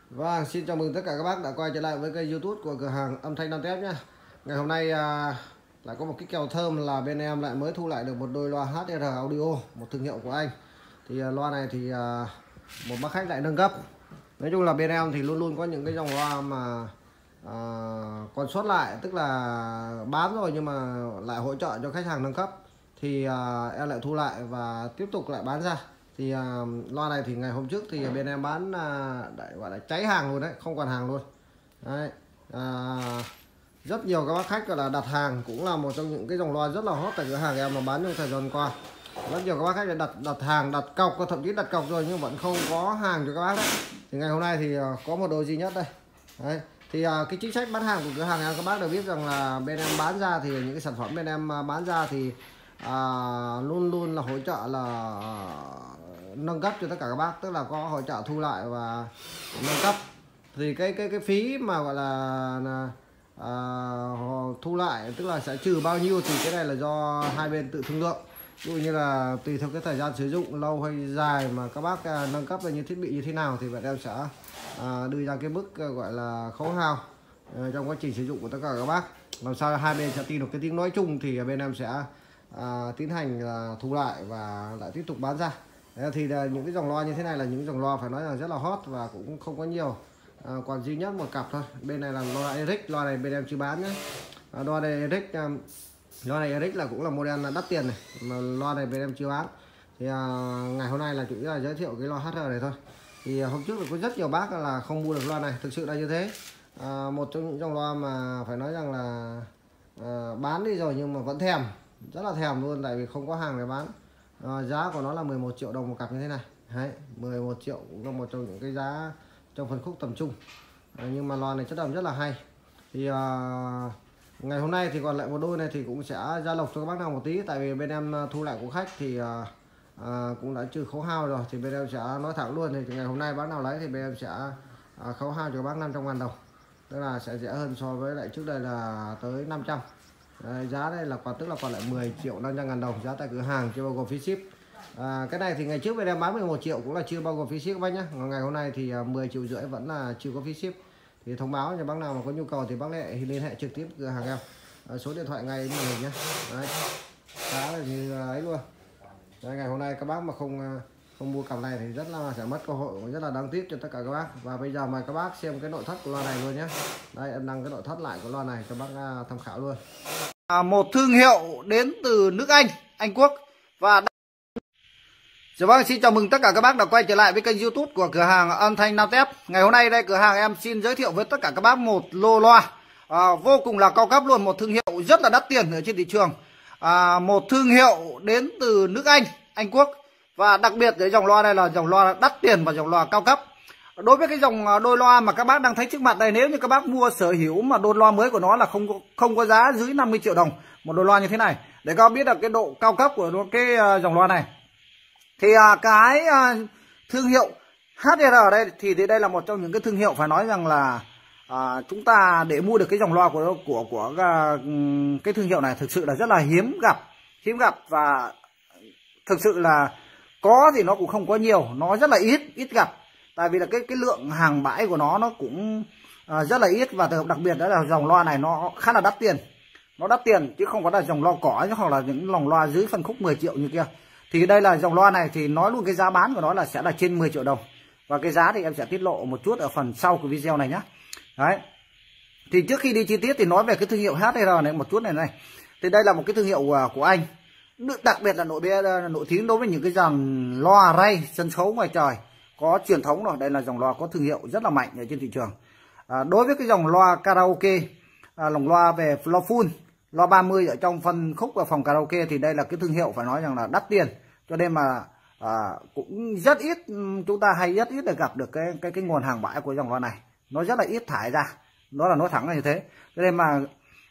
Vâng, xin chào mừng tất cả các bác đã quay trở lại với kênh YouTube của cửa hàng âm thanh Nam Tép nhé. Ngày hôm nay lại có một cái kèo thơm là bên em lại mới thu lại được một đôi loa HR Audio, một thương hiệu của anh. Thì loa này thì một bác khách lại nâng cấp. Nói chung là bên em thì luôn luôn có những cái dòng loa mà còn sót lại, tức là bán rồi nhưng mà lại hỗ trợ cho khách hàng nâng cấp. Thì em lại thu lại và tiếp tục lại bán ra. Thì loa này thì ngày hôm trước thì bên em bán gọi là cháy hàng luôn đấy, không còn hàng luôn đấy. Rất nhiều các bác khách gọi là đặt hàng, cũng là một trong những cái dòng loa rất là hot tại cửa hàng em mà bán trong thời gian qua. Rất nhiều các bác khách đã đặt hàng, đặt cọc, thậm chí đặt cọc rồi nhưng vẫn không có hàng cho các bác đấy. Thì ngày hôm nay thì có một đôi duy nhất đây đấy. Thì cái chính sách bán hàng của cửa hàng em, các bác đều biết rằng là bên em bán ra thì những cái sản phẩm bên em bán ra thì luôn luôn là hỗ trợ là nâng cấp cho tất cả các bác, tức là có hỗ trợ thu lại và nâng cấp. Thì cái phí mà gọi là thu lại, tức là sẽ trừ bao nhiêu thì cái này là do hai bên tự thương lượng. Ví dụ như là tùy theo cái thời gian sử dụng lâu hay dài mà các bác nâng cấp lên như thiết bị như thế nào thì bọn em sẽ đưa ra cái mức gọi là khấu hao trong quá trình sử dụng của tất cả các bác, làm sao hai bên sẽ tìm được cái tiếng nói chung thì bên em sẽ tiến hành là thu lại và lại tiếp tục bán ra. Đấy, thì những cái dòng loa như thế này là những dòng loa phải nói là rất là hot và cũng không có nhiều, còn duy nhất một cặp thôi. Bên này là loa Eric, loa này bên em chưa bán nhé. Loa này Eric, loa này Eric là cũng là model là đắt tiền này, mà loa này bên em chưa bán. Thì ngày hôm nay là chủ yếu là giới thiệu cái loa HR này thôi. Thì hôm trước là có rất nhiều bác là không mua được loa này, thực sự là như thế. Một trong những dòng loa mà phải nói rằng là bán đi rồi nhưng mà vẫn thèm, rất là thèm luôn, tại vì không có hàng để bán. Giá của nó là 11 triệu đồng một cặp như thế này. Đấy, 11 triệu cũng là một trong những cái giá trong phân khúc tầm trung. Nhưng mà loa này chất âm rất là hay. Thì ngày hôm nay thì còn lại một đôi này thì cũng sẽ ra lộc cho các bác nào một tí, tại vì bên em thu lại của khách thì cũng đã trừ khấu hao rồi, thì bên em sẽ nói thẳng luôn. Thì ngày hôm nay bác nào lấy thì bên em sẽ khấu hao cho bác 500.000 đồng, tức là sẽ rẻ hơn so với lại trước đây là tới 500. Giá đây là tức là còn lại 10 triệu 500.000 đồng giá tại cửa hàng chưa bao gồm phí ship. Cái này thì ngày trước bên em bán 11 triệu cũng là chưa bao gồm phí ship các bác nhé. Ngày hôm nay thì 10 triệu rưỡi vẫn là chưa có phí ship. Thì thông báo cho bác nào mà có nhu cầu thì bác lại liên hệ trực tiếp cửa hàng em. Số điện thoại ngay màn hình nhé. Đấy, giá là như ấy luôn. Đấy, ngày hôm nay các bác mà không mua cặp này thì rất là sẽ mất cơ hội, rất là đáng tiếc cho tất cả các bác. Và bây giờ mời các bác xem cái nội thất của loa này luôn nhé. Đây, em đăng cái nội thất lại của loa này cho bác tham khảo luôn. Một thương hiệu đến từ nước Anh Quốc và dạ vâng, xin chào mừng tất cả các bác đã quay trở lại với kênh YouTube của cửa hàng âm thanh Nam Tép. Ngày hôm nay đây cửa hàng em xin giới thiệu với tất cả các bác một lô loa vô cùng là cao cấp luôn, một thương hiệu rất là đắt tiền ở trên thị trường. Một thương hiệu đến từ nước Anh Quốc, và đặc biệt cái dòng loa này là dòng loa đắt tiền và dòng loa cao cấp. Đối với cái dòng đôi loa mà các bác đang thấy trước mặt này, nếu như các bác mua sở hữu mà đôi loa mới của nó là không có giá dưới 50 triệu đồng một đôi loa như thế này, để các bác biết được cái độ cao cấp của cái dòng loa này. Thì cái thương hiệu HR ở đây thì đây là một trong những cái thương hiệu phải nói rằng là chúng ta để mua được cái dòng loa của cái thương hiệu này thực sự là rất là hiếm gặp, và thực sự là có thì nó cũng không có nhiều, nó rất là ít gặp, tại vì là cái lượng hàng bãi của nó cũng rất là ít, và đặc biệt đó là dòng loa này nó khá là đắt tiền, nó đắt tiền chứ không có là dòng loa cỏ hoặc là những dòng loa dưới phân khúc 10 triệu như kia. Thì đây là dòng loa này thì nói luôn cái giá bán của nó là sẽ là trên 10 triệu đồng, và cái giá thì em sẽ tiết lộ một chút ở phần sau của video này nhé. Đấy, thì trước khi đi chi tiết thì nói về cái thương hiệu HR này một chút này. Thì đây là một cái thương hiệu của Anh, đặc biệt là nổi tiếng đối với những cái dàn loa ray sân khấu ngoài trời có truyền thống rồi. Đây là dòng loa có thương hiệu rất là mạnh ở trên thị trường. Đối với cái dòng loa karaoke, dòng loa về loa full, loa 30 ở trong phân khúc và phòng karaoke thì đây là cái thương hiệu phải nói rằng là đắt tiền, cho nên mà cũng rất ít, chúng ta rất ít để gặp được cái nguồn hàng bãi của dòng loa này, nó rất là ít thải ra, đó là nói thẳng là như thế. Cho nên mà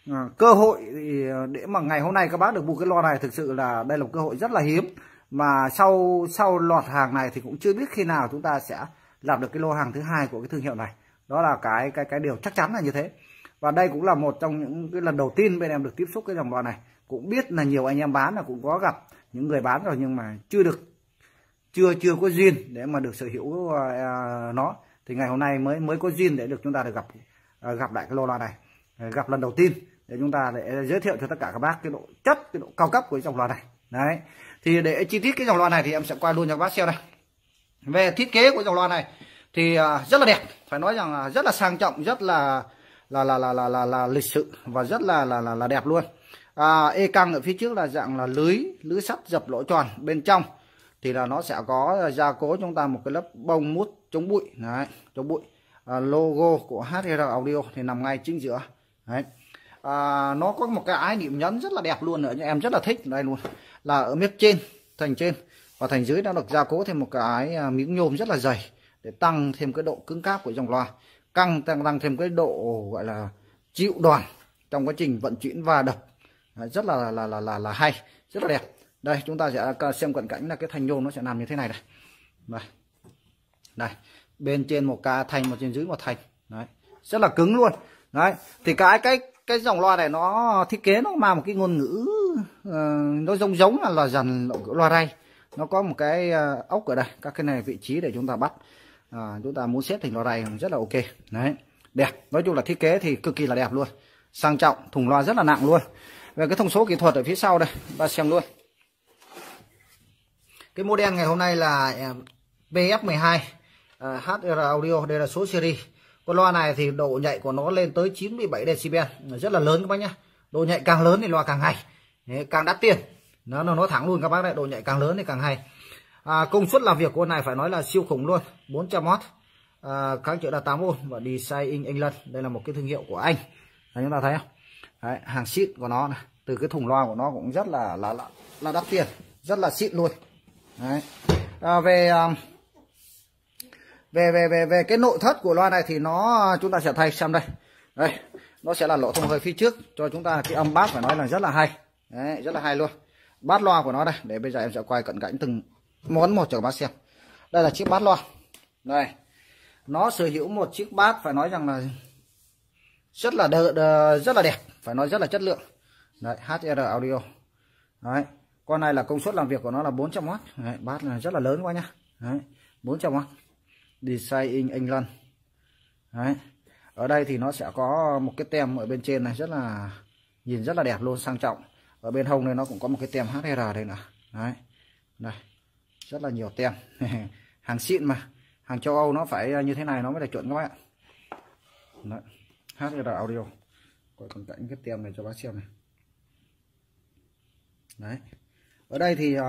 cơ hội để mà ngày hôm nay các bác được mua cái loa này thực sự là đây là một cơ hội rất là hiếm, mà sau loạt hàng này thì cũng chưa biết khi nào chúng ta sẽ làm được cái lô hàng thứ hai của cái thương hiệu này, đó là cái điều chắc chắn là như thế. Và đây cũng là một trong những cái lần đầu tiên bên em được tiếp xúc cái dòng loa này. Cũng biết là nhiều anh em bán là cũng có gặp những người bán rồi, nhưng mà chưa có duyên để mà được sở hữu nó. Thì ngày hôm nay mới có duyên để được chúng ta được gặp lại cái lô loa này, gặp lần đầu tiên để chúng ta để giới thiệu cho tất cả các bác cái độ chất, cái độ cao cấp của dòng loa này. Đấy, thì để chi tiết cái dòng loa này thì em sẽ quay luôn cho các bác xem này. Về thiết kế của dòng loa này thì rất là đẹp, phải nói rằng là rất là sang trọng, rất là lịch sự và rất là đẹp luôn. E căng ở phía trước là dạng là lưới sắt dập lỗ tròn, bên trong thì là nó sẽ có gia cố chúng ta một cái lớp bông mút chống bụi. Đấy, chống bụi. Logo của HR Audio thì nằm ngay chính giữa. Đấy. Nó có một cái điểm nhấn rất là đẹp luôn nữa, em rất là thích đây luôn, là ở miếng trên, thành trên và thành dưới đã được gia cố thêm một cái miếng nhôm rất là dày để tăng thêm cái độ cứng cáp của dòng loa, tăng thêm cái độ gọi là chịu đòn trong quá trình vận chuyển và đập. Rất là hay, rất là đẹp. Đây chúng ta sẽ xem cận cảnh là cái thanh nhôm nó sẽ nằm như thế này này. Đây, bên trên một cái thanh, một trên dưới một thanh. Đấy, rất là cứng luôn. Đấy, thì cái dòng loa này nó thiết kế nó mang một cái ngôn ngữ nó giống là dàn loa ray. Nó có một cái ốc ở đây, các cái này vị trí để chúng ta bắt. Chúng ta muốn xếp thành loa ray rất là ok. Đấy, đẹp. Nói chung là thiết kế thì cực kỳ là đẹp luôn, sang trọng, thùng loa rất là nặng luôn. Về cái thông số kỹ thuật ở phía sau đây, ta xem luôn. Cái model ngày hôm nay là VF12 HR Audio, đây là số series. Con loa này thì độ nhạy của nó lên tới 97 decibel, rất là lớn các bác nhá. Độ nhạy càng lớn thì loa càng hay, càng đắt tiền. Nó nói thẳng luôn các bác đấy, độ nhạy càng lớn thì càng hay. Công suất làm việc của con này phải nói là siêu khủng luôn, 400W, kháng chữa là 8V và design in England. Đây là một cái thương hiệu của Anh. Đấy, chúng ta thấy không? Đấy, hàng xịn của nó này. Từ cái thùng loa của nó cũng rất là đắt tiền, rất là xịn luôn. Đấy. Về cái nội thất của loa này thì chúng ta sẽ thay xem đây. Đây, nó sẽ là lỗ thông hơi phía trước cho chúng ta cái âm bass, phải nói là rất là hay. Đấy, rất là hay luôn. Bát loa của nó đây, để bây giờ em sẽ quay cận cảnh từng món một cho các bác xem. Đây là chiếc bát loa. Đây. Nó sở hữu một chiếc bát phải nói rằng là rất là đẹp, phải nói rất là chất lượng. Đấy, HR Audio. Đấy, con này là công suất làm việc của nó là 400W. Đấy, bát là rất là lớn quá nhá. Đấy, 400W. Design in England. Đấy. Ở đây thì nó sẽ có một cái tem ở bên trên này, nhìn rất là đẹp luôn, sang trọng. Ở bên hông này nó cũng có một cái tem HR đây nè. Đấy. Đây. Rất là nhiều tem. Hàng xịn mà. Hàng châu Âu nó phải như thế này nó mới là chuẩn các bạn. Đấy. HR Audio. Quay cận cảnh cái tem này cho bác xem này. Đấy. Ở đây thì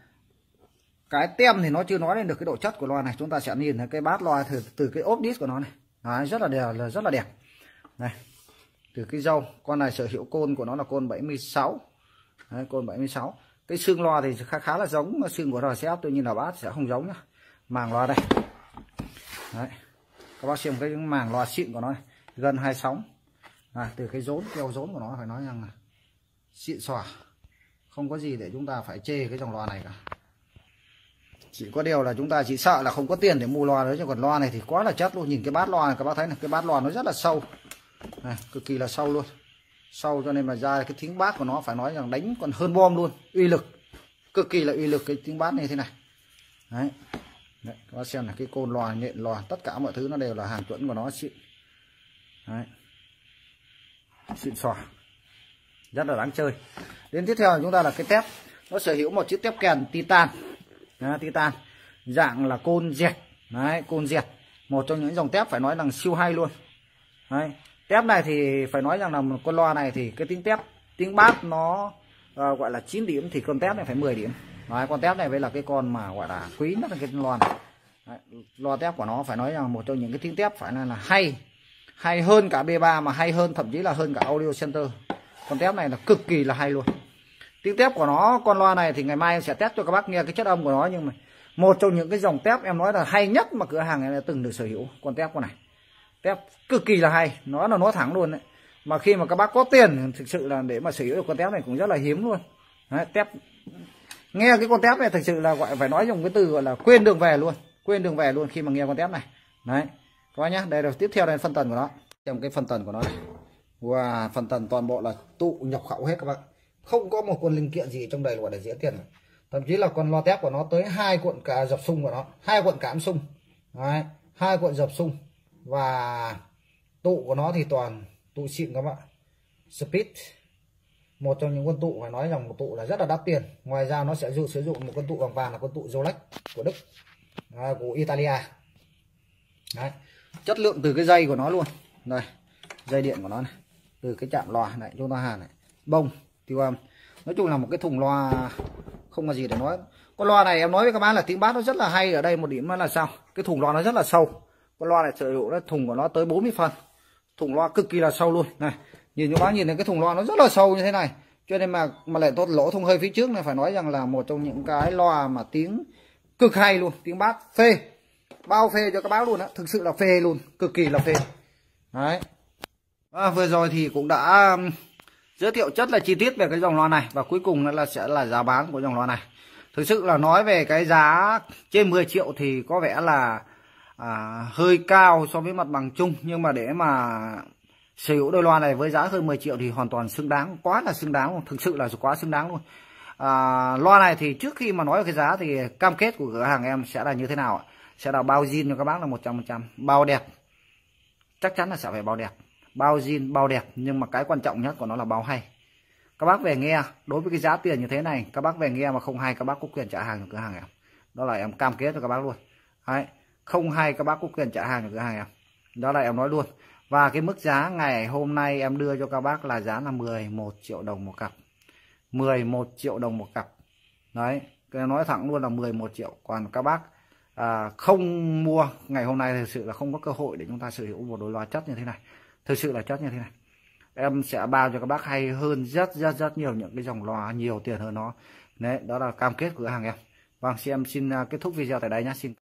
cái tem thì nó chưa nói lên được cái độ chất của loa này. Chúng ta sẽ nhìn thấy cái bát loa từ cái ốp disc của nó này. Đấy, rất là đẹp. Này. Từ cái dâu, con này sở hữu côn của nó là côn 76. Đấy, côn 76. Cái xương loa thì khá là giống xương của RCF, tuy nhiên là bát sẽ không giống nhá. Màng loa đây. Đấy. Các bác xem cái màng loa xịn của nó này, gần 2 sóng. Từ cái keo rốn của nó phải nói rằng là xịn xòa. Không có gì để chúng ta phải chê cái dòng loa này cả. Chỉ có điều là chúng ta chỉ sợ là không có tiền để mua loa đấy, chứ còn loa này thì quá là chất luôn. Nhìn cái bát loa này các bác thấy này, cái bát loa nó rất là sâu. Này, cực kỳ là sâu luôn. Sâu cho nên mà ra cái tiếng bass của nó phải nói rằng đánh còn hơn bom luôn, uy lực. Cực kỳ là uy lực cái tiếng bass này thế này. Đấy. Đấy, các bác xem là cái côn loa, nhện loa, tất cả mọi thứ nó đều là hàng chuẩn của nó, xịn. Đấy. Xịn xòa. Rất là đáng chơi. Đến tiếp theo chúng ta là cái tép. Nó sở hữu một chiếc tép kèn titan. Đấy, titan dạng là côn dẹt. Đấy, côn dẹt. Một trong những dòng tép phải nói rằng siêu hay luôn. Đấy. Tép này thì phải nói rằng là một con loa này thì cái tiếng bass nó gọi là 9 điểm thì con tép này phải 10 điểm. Đấy, con tép này với là cái con mà gọi là quý nhất là cái loa này. Đấy, loa tép của nó phải nói rằng một trong những cái tiếng tép phải là hay hơn cả B3, mà hay hơn thậm chí là hơn cả Audio Center. Con tép này là cực kỳ là hay luôn. Tiếng tép của nó, con loa này thì ngày mai em sẽ test cho các bác nghe cái chất âm của nó, nhưng mà một trong những cái dòng tép em nói là hay nhất mà cửa hàng này đã từng được sở hữu, con tép con này. Tép cực kỳ là hay, nó là nói thẳng luôn đấy. Mà khi mà các bác có tiền thực sự là để mà sở hữu được con tép này cũng rất là hiếm luôn. Đấy, tép nghe cái con tép này thực sự là gọi phải nói dùng cái từ gọi là quên đường về luôn khi mà nghe con tép này. Đấy các bác nhá, đây là tiếp theo đây là phân tần của nó. Trong cái phân tần của nó này, wow, phân tần toàn bộ là tụ nhập khẩu hết các bác, không có một con linh kiện gì trong đây gọi là dễ tiền. Thậm chí là con loa tép của nó tới 2 cuộn cả dập sung của nó, 2 cuộn cảm sung. Đấy, 2 cuộn dập sung, và tụ của nó thì toàn tụ xịn các bạn. Speed, một trong những con tụ phải nói rằng một tụ là rất là đắt tiền. Ngoài ra nó sẽ sử dụng một con tụ bằng vàng là con tụ Rolex của Đức, của Italia. Đấy. Chất lượng từ cái dây của nó luôn đây, dây điện của nó này, từ cái chạm loa này chúng ta hàn này, bông tiêu âm, nói chung là một cái thùng loa không có gì để nói. Con loa này em nói với các bạn là tiếng bass nó rất là hay. Ở đây một điểm là sao, cái thùng loa nó rất là sâu. Con loa này sử dụng thùng của nó tới 40 phân, thùng loa cực kỳ là sâu luôn này. Nhìn các bác nhìn thấy cái thùng loa nó rất là sâu như thế này, cho nên mà lại tốt lỗ thông hơi phía trước này, phải nói rằng là một trong những cái loa mà tiếng cực hay luôn, tiếng bass phê, bao phê cho các bác luôn á, thực sự là phê luôn, cực kỳ là phê. Đấy. Vừa rồi thì cũng đã giới thiệu rất là chi tiết về cái dòng loa này, và cuối cùng là sẽ là giá bán của dòng loa này. Thực sự là nói về cái giá trên 10 triệu thì có vẻ là hơi cao so với mặt bằng chung, nhưng mà để mà sở hữu đôi loa này với giá hơn 10 triệu thì hoàn toàn xứng đáng, quá là xứng đáng luôn, thực sự là quá xứng đáng luôn. Loa này thì trước khi mà nói về cái giá thì cam kết của cửa hàng em sẽ là như thế nào ạ? Sẽ là bao zin cho các bác là 100%, bao đẹp, chắc chắn là sẽ phải bao đẹp, bao zin bao đẹp, nhưng mà cái quan trọng nhất của nó là bao hay. Các bác về nghe, đối với cái giá tiền như thế này, các bác về nghe mà không hay các bác có quyền trả hàng cho cửa hàng em, đó là em cam kết cho các bác luôn. Đấy, không hay các bác có quyền trả hàng cho cửa hàng em, đó là em nói luôn. Và cái mức giá ngày hôm nay em đưa cho các bác là giá là 11 triệu đồng một cặp, 11 triệu đồng một cặp. Đấy, cái nói thẳng luôn là 11 triệu. Còn các bác không mua ngày hôm nay thực sự là không có cơ hội để chúng ta sở hữu một đôi loa chất như thế này, thực sự là chất như thế này. Em sẽ bao cho các bác hay hơn rất nhiều những cái dòng loa nhiều tiền hơn nó. Đấy, đó là cam kết của cửa hàng em. Vâng, em xin kết thúc video tại đây nhé. Xin